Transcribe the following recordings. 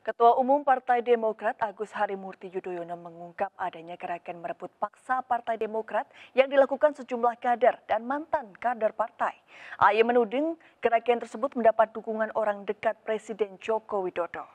Ketua Umum Partai Demokrat Agus Harimurti Yudhoyono mengungkap adanya gerakan merebut paksa Partai Demokrat yang dilakukan sejumlah kader dan mantan kader partai. AY menuding gerakan tersebut mendapat dukungan orang dekat Presiden Joko Widodo.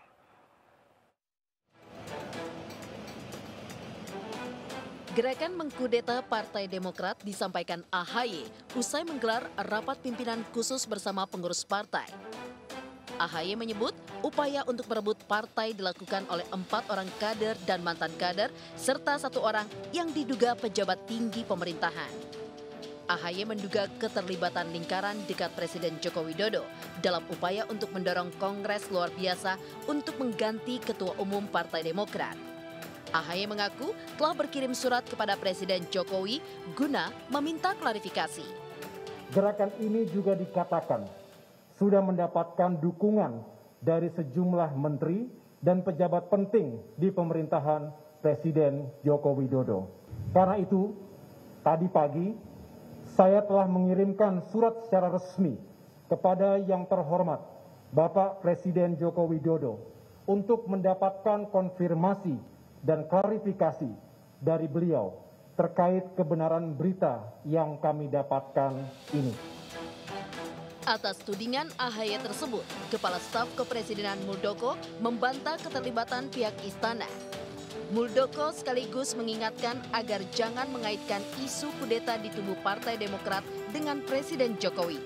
Gerakan mengkudeta Partai Demokrat disampaikan AHY usai menggelar rapat pimpinan khusus bersama pengurus partai. AHY menyebut upaya untuk merebut partai dilakukan oleh 4 orang kader dan mantan kader serta 1 orang yang diduga pejabat tinggi pemerintahan. AHY menduga keterlibatan lingkaran dekat Presiden Joko Widodo dalam upaya untuk mendorong Kongres luar biasa untuk mengganti Ketua Umum Partai Demokrat. AHY mengaku telah berkirim surat kepada Presiden Jokowi guna meminta klarifikasi. Gerakan ini juga dikatakan sudah mendapatkan dukungan dari sejumlah menteri dan pejabat penting di pemerintahan Presiden Joko Widodo. Karena itu, tadi pagi saya telah mengirimkan surat secara resmi kepada yang terhormat Bapak Presiden Joko Widodo untuk mendapatkan konfirmasi dan klarifikasi dari beliau terkait kebenaran berita yang kami dapatkan ini. Atas tudingan AHY tersebut, Kepala Staf Kepresidenan Muldoko membantah keterlibatan pihak istana. Muldoko sekaligus mengingatkan agar jangan mengaitkan isu kudeta di tubuh Partai Demokrat dengan Presiden Jokowi.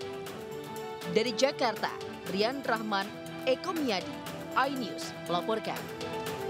Dari Jakarta, Rian Rahman, Eko Miyadi, iNews melaporkan.